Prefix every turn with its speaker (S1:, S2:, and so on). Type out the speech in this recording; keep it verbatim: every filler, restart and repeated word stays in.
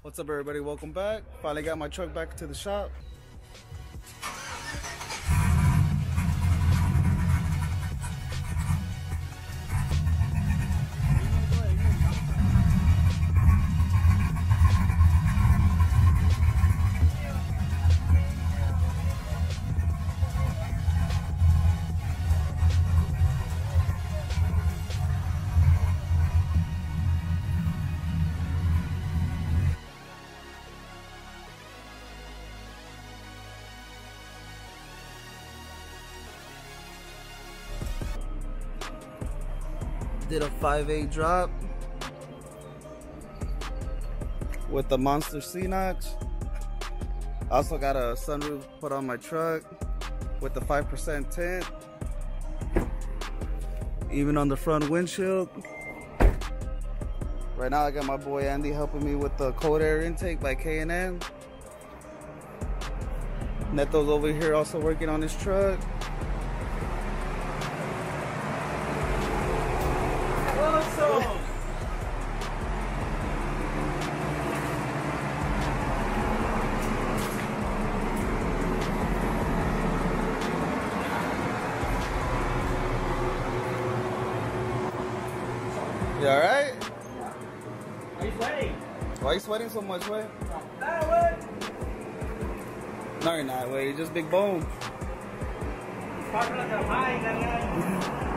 S1: What's up, everybody? Welcome back. Finally got my truck back to the shop. Did a five eight drop with the monster C-notch. Also got a sunroof put on my truck with the five percent tint. Even on the front windshield. Right now I got my boy Andy helping me with the cold air intake by K and N. Neto's over here also working on his truck.
S2: Awesome.
S1: You alright?
S2: Are you sweating?
S1: Why are you sweating so much, way?
S2: That way.
S1: No, you're not, way. You're just big bone.
S2: Parking like a high, that guy.